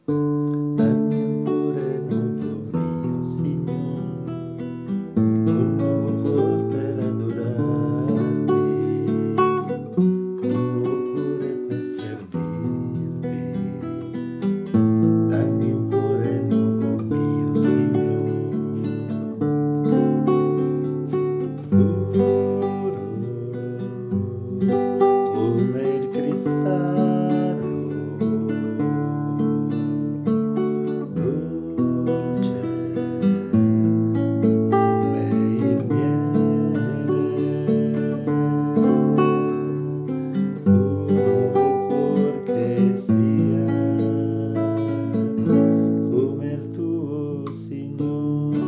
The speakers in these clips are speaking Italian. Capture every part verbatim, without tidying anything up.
Dammi un cuore nuovo, mio Signore, un nuovo cuore per adorarti, un nuovo cuore per servirti. Dammi un cuore nuovo, mio Signore, puro come il cristallo, dolce come il miele, un nuovo cuor che sia come il tuo, Signore.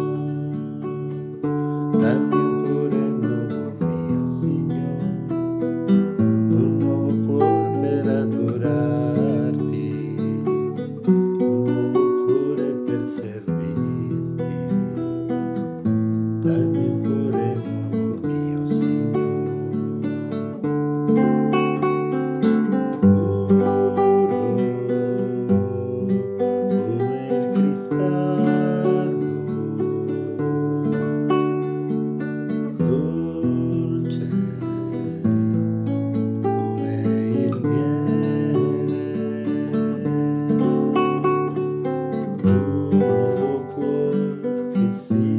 Dammi un cuore nuovo, mio Signore, un nuovo cuore per adorarti, un nuovo cuore per servirti. Dammi un cuore nuovo, mio Signore, puro come il cristallo, dolce come il miele, un nuovo cuore che sia